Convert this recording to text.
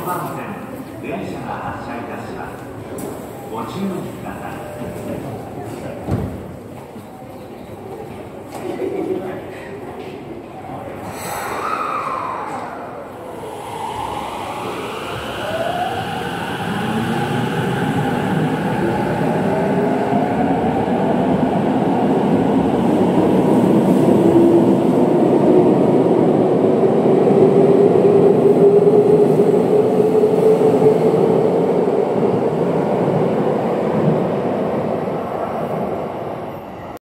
番線電車が発車いたします。ご注意ください。